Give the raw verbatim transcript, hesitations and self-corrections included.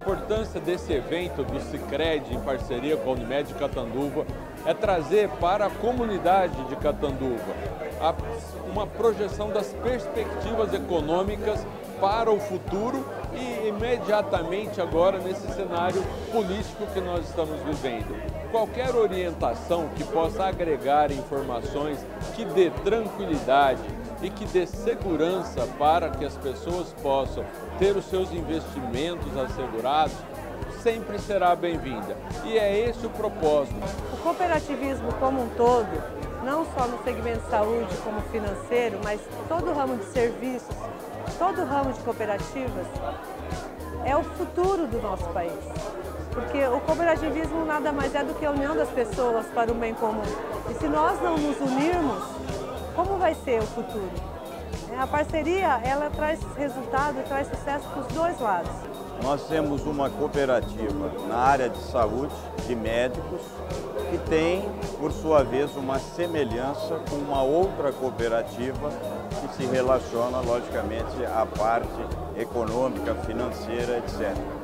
importância desse evento do Sicredi em parceria com a Unimed de Catanduva é trazer para a comunidade de Catanduva a, uma projeção das perspectivas econômicas para o futuro e imediatamente agora nesse cenário político que nós estamos vivendo. Qualquer orientação que possa agregar informações que dê tranquilidade e que dê segurança para que as pessoas possam ter os seus investimentos assegurados, sempre será bem-vinda. E é esse o propósito. O cooperativismo como um todo, não só no segmento de saúde como financeiro, mas todo o ramo de serviços, todo o ramo de cooperativas, é o futuro do nosso país. Porque o cooperativismo nada mais é do que a união das pessoas para o bem comum. E se nós não nos unirmos, como vai ser o futuro? A parceria, ela traz resultado, traz sucesso para os dois lados. Nós temos uma cooperativa na área de saúde, de médicos, que tem, por sua vez, uma semelhança com uma outra cooperativa que se relaciona, logicamente, à parte econômica, financeira, etcétera.